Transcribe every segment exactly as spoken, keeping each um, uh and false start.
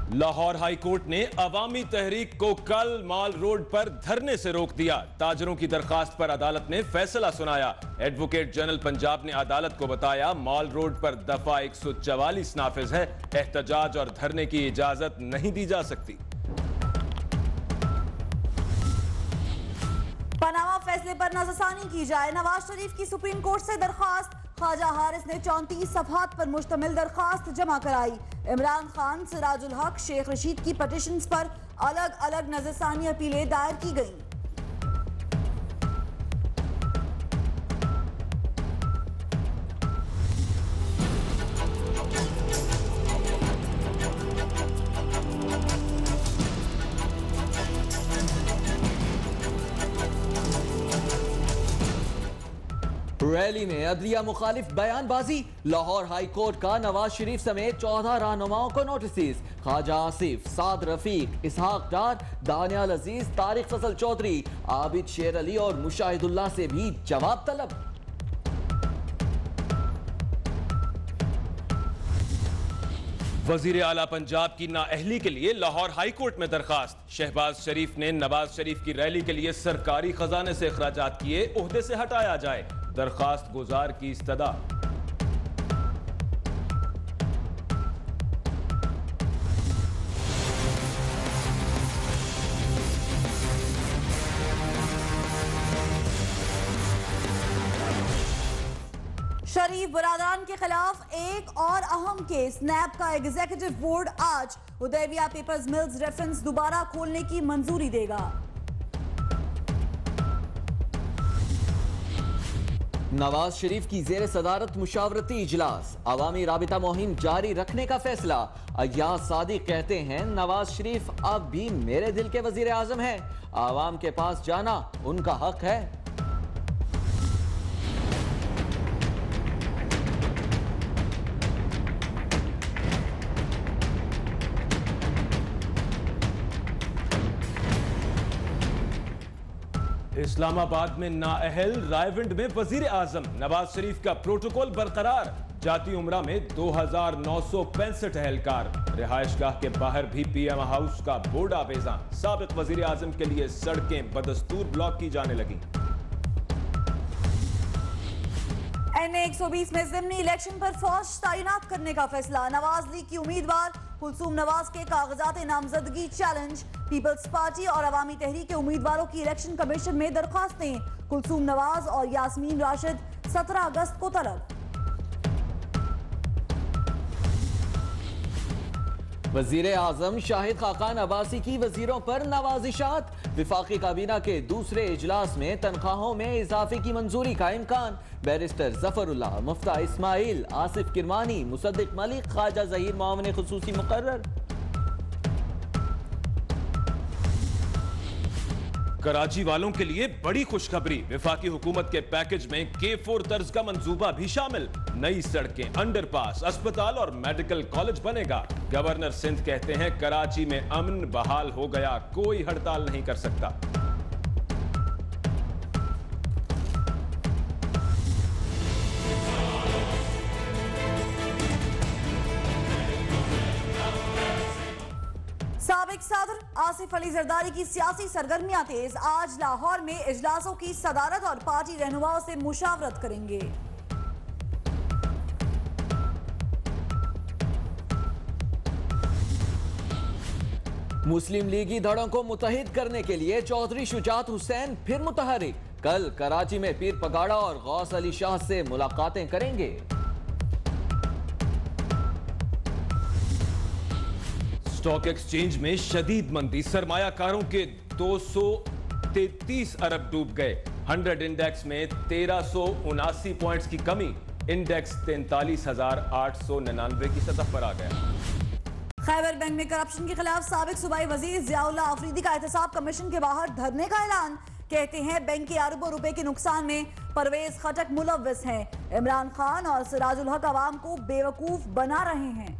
Lahore high court ने अवामी तहरीक को कल माल रोड पर धरने से रोक दिया। ताजरों की दरखास्त पर अदालत ने फैसला सुनाया। एडवोकेट जनरल पंजाब ने अदालत को बताया माल रोड पर दफा एक सौ चवालीस नाफिज है, एहतजाज और धरने की इजाजत नहीं दी जा सकती। पनामा फैसले पर नजरसानी की जाए। नवाज शरीफ की सुप्रीम कोर्ट से दरखास्त। ख्वाजा हारिस ने चौंतीस सफहात पर मुश्तमिल दरखास्त जमा कराई। इमरान खान, सिराजुल हक, शेख रशीद की पटिशन्स पर अलग अलग नजरसानी अपीलें दायर की गईं। रैली में अदलिया मुखालिफ बयानबाजी। लाहौर हाई कोर्ट का नवाज शरीफ समेत चौदह रहनुमाओं को नोटिस। ख्वाजा आसिफ, साद रफीक, इसहाक डार, दानियाल अजीज, तारिक फजल चौधरी, आबिद शेर अली और मुशाहिदुल्लाह से भी जवाब तलब। वजीर आला पंजाब की नाअहली के लिए लाहौर हाई कोर्ट में दरखास्त। शहबाज शरीफ ने नवाज शरीफ की रैली के लिए सरकारी खजाने से अखराजात किए, ओहदे से हटाया जाए। दरखास्त गुजार की इस्तदा। शरीफ बरादरान के खिलाफ एक और अहम केस। नैब का एग्जीक्यूटिव बोर्ड आज उदैबिया पेपर्स मिल्स रेफरेंस दोबारा खोलने की मंजूरी देगा। नवाज शरीफ की जेर सदारत मुशावरती इजलास। अवामी राबिता मुहिम जारी रखने का फैसला। अय्याज सादिक कहते हैं नवाज शरीफ अब भी मेरे दिल के वजीर आजम हैं। आवाम के पास जाना उनका हक है। इस्लामाबाद में नाअहल, रायविंड में वजीर आजम। नवाज शरीफ का प्रोटोकॉल बरकरार। जाती उमरा में दो हजार नौ सौ पैंसठ एहलकार। रिहायशगाह के बाहर भी पीएम हाउस का बोर्ड आवेजा। साबिक वजीर आजम के लिए सड़कें बदस्तूर ब्लॉक की जाने लगी। एन ए एक सौ बीस में ज़िमनी इलेक्शन पर फौज तैनात करने का फैसला। नवाज लीग की उम्मीदवार कुलसूम नवाज के कागजात नामजदगी चैलेंज। पीपल्स पार्टी और अवामी तहरीक के उम्मीदवारों की इलेक्शन कमीशन में दरखास्तें। कुलसूम नवाज और यास्मीन राशिद सत्रह अगस्त को तलब। वजीर आजम शाहिद खाकान अब्बासी की वजीरों पर नवाजिशात। विफाकी काबीना के दूसरे इजलास में तनख्वाहों में इजाफे की मंजूरी का इम्कान। बैरिस्टर जफरुल्लाह, मुफ्ता इस्माइल, आसिफ किरमानी, मुसद्दिक मलिक, ख्वाजा जहीर मामून खुसूसी मुकर्रर। कराची वालों के लिए बड़ी खुशखबरी। विफाकी हुकूमत के पैकेज में के फोर तर्ज का मंसूबा भी शामिल। नई सड़कें, अंडरपास, अस्पताल और मेडिकल कॉलेज बनेगा। गवर्नर सिंध कहते हैं कराची में अमन बहाल हो गया, कोई हड़ताल नहीं कर सकता। साबिक सदर आसिफ अली जरदारी की सियासी सरगर्मियां तेज। आज लाहौर में इजलासों की सदारत और पार्टी रहनुमाओं से मुशावरत करेंगे। मुस्लिम लीगी धड़ों को मुत्तहिद करने के लिए चौधरी शुजात हुसैन फिर मुतहरिक। कल कराची में पीर पगाड़ा और गौस अली शाह से मुलाकातें करेंगे। स्टॉक एक्सचेंज में शदीद मंदी। सरमायाकारों के दो सौ तैतीस अरब डूब गए। हंड्रेड इंडेक्स में तेरह सौ उनासी पॉइंट्स की कमी। इंडेक्स तैंतालीस हजार आठ सौ निन्यानवे की सतह पर आ गया। खैबर बैंक में करप्शन के खिलाफ साबिक सूबाई वजीर जियाउल्लाह अफरीदी का एहतसाब कमीशन के बाहर धरने का ऐलान। कहते हैं बैंक के अरबों रुपए के नुकसान में परवेज खटक मुलव्विस हैं। इमरान खान और सिराजुल हक अवाम को बेवकूफ बना रहे हैं।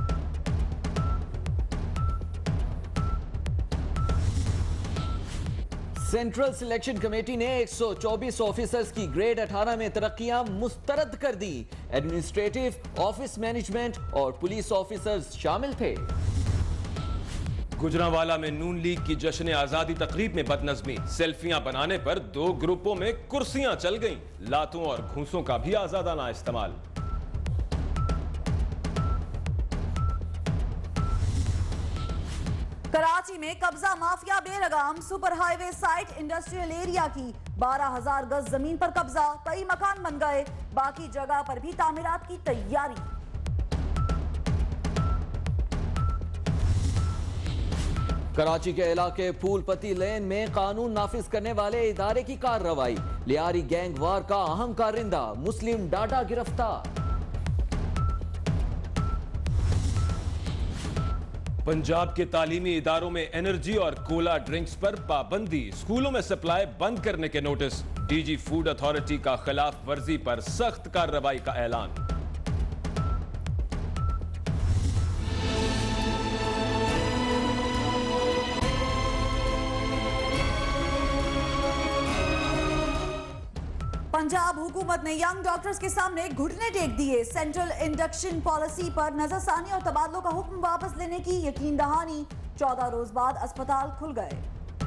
सेंट्रल सिलेक्शन कमेटी ने एक सौ चौबीस ऑफिसर्स की ग्रेड अठारह में तरक्कियां मुस्तरद कर दी। एडमिनिस्ट्रेटिव, ऑफिस मैनेजमेंट और पुलिस ऑफिसर्स शामिल थे। गुजरांवाला में नून लीग की जश्न आजादी तकरीब में बदनजमी, सेल्फियां बनाने पर दो ग्रुपों में कुर्सियां चल गईं, लातों और घूंसों का भी आजादाना इस्तेमाल। कराची में कब्जा माफिया बेलगाम, super highway site industrial area की बारह हजार गज जमीन पर कब्जा, कई मकान बन गए, बाकी जगह पर भी तामीरात की तैयारी। कराची के इलाके फूलपति लेन में कानून नाफिज करने वाले इदारे की कार्रवाई, लियारी गैंग वार का अहम कारिंदा मुस्लिम डाटा गिरफ्तार। पंजाब के तालीमी इदारों में एनर्जी और कोला ड्रिंक्स पर पाबंदी, स्कूलों में सप्लाई बंद करने के नोटिस, डीजी फूड अथॉरिटी का खिलाफ वर्जी पर सख्त कार्रवाई का ऐलान। पंजाब हुकूमत ने यंग डॉक्टर्स के सामने घुटने टेक दिए, सेंट्रल इंडक्शन पॉलिसी पर नजरसानी और तबादलों का हुक्म वापस लेने की यकीन दहानी, चौदह रोज बाद अस्पताल खुल गए।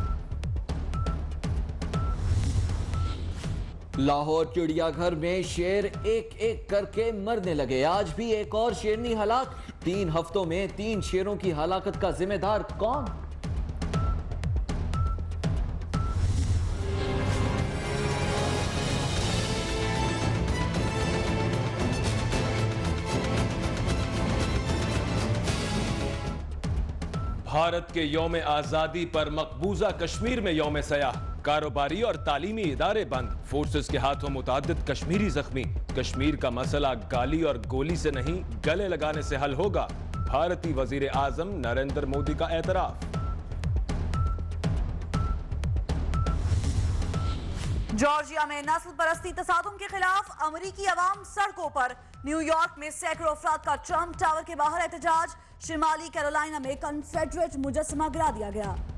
लाहौर चिड़ियाघर में शेर एक एक करके मरने लगे, आज भी एक और शेरनी हलाक, तीन हफ्तों में तीन शेरों की हलाकत का जिम्मेदार कौन? भारत के यौम आजादी पर मकबूजा कश्मीर में यौम सयाह, कारोबारी और तालीमी इदारे बंद, फोर्सेस के हाथों मुताद्दिद कश्मीरी जख्मी, कश्मीर का मसला गाली और गोली से नहीं गले लगाने से हल होगा, भारतीय वजीर आजम नरेंद्र मोदी का एतराफ। जॉर्जिया में नस्ल परस्ती तसादुम के खिलाफ अमरीकी अवाम सड़कों पर, न्यूयॉर्क में सैकड़ों अफराद का ट्रंप टावर के बाहर एहतजाज, शिमाली कैरोलिना में कन्फेडरेट मुजस्समा गिरा दिया गया।